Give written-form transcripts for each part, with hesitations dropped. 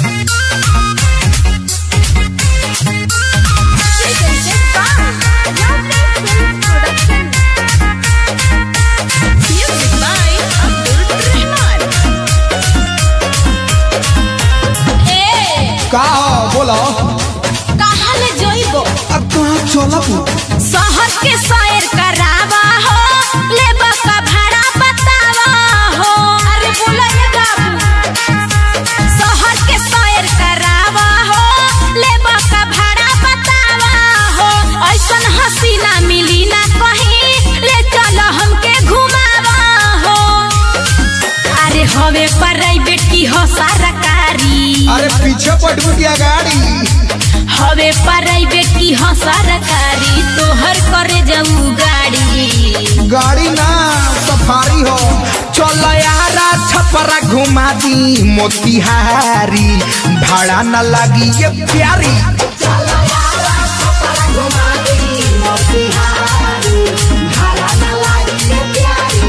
का बोलो कहाँ ले जोइबो? अब कहाँ चलब? शहर के सैर करावा हो, लेबा का भाड़ा बतावा हो। अरे बोला ये बाबू, शहर के सैर करावा हो, लेबा का भाड़ा बतावा हो। ऐसन हसीना मिली ना कहीं, ले चलो हमके घुमावा हो। अरे हवे प्राइवेट की हो सरकारी? अरे पीछे पटू क्या गाड़ी? हवे प्राइवेट की हो सरकारी, तोहर करे जाऊ गाड़ी। गाड़ी ना सफारी हो। चलो यारा छपरा घुमा दी मोतिहारी, भाड़ा न लगी ये प्यारी। चलो यारा छपरा घुमा दी मोतिहारी, भाड़ा न लगी ये प्यारी।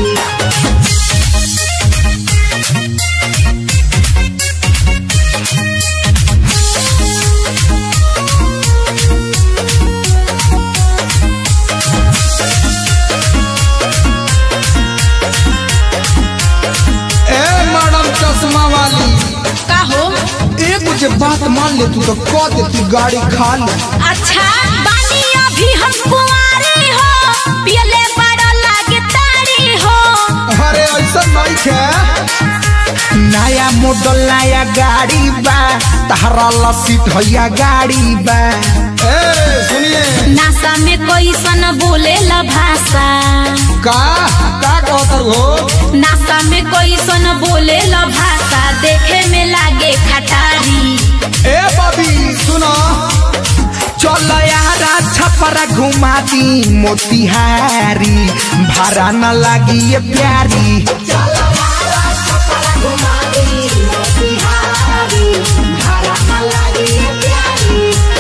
चश्मा वाली का हो? एक मुझे बात मान ले, तू तो कह देती गाड़ी खाली। अच्छा बानी अभी हम कुंवारी हो, पियले बड़ा लागे तारी हो। अरे ऐसा नहीं है, नया मॉडल नया गाड़ी बा, तहरा लसीट हैया गाड़ी बा। ए सुनिए, नासा में कोई सन बोले ला भाषा। का कहत हो? नासा में कोई सन बोले ला भाषा, देखे में लागे खटारी। ए बबी सुनो, चलो यारा छपरा घुमा दी मोतिहारी, भाड़ा न लगी ये प्यारी। चलो यारा छपरा घुमा दी मोतिहारी, भाड़ा न लगी ये प्यारी।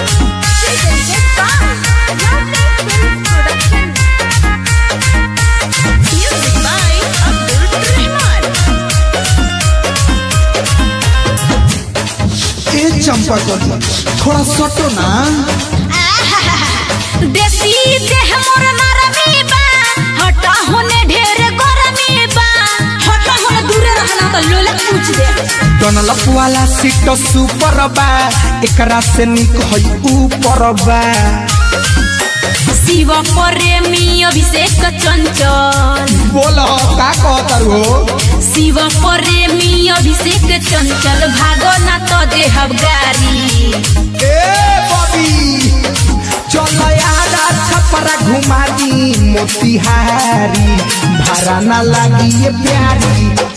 चंपा कर थोड़ा सटो ना। देसी देह मोर नरमी बा, हटा होने ढेर गरमी बा। हटा होने दूरे रहना तो लोला पूछ दे। डनलप वाला सीट सुपर बा, एकरा से निक हई ऊपर बा। शिव प्रेमी अभिषेक चंचल, बोलो का कहत हो? शिव प्रेमी अभिषेक चंचल, भागो ना तो देहब गारी। ए बबी चलो यारा छपरा घुमा दी मोतिहारी, भाड़ा न लगी ये प्यारी।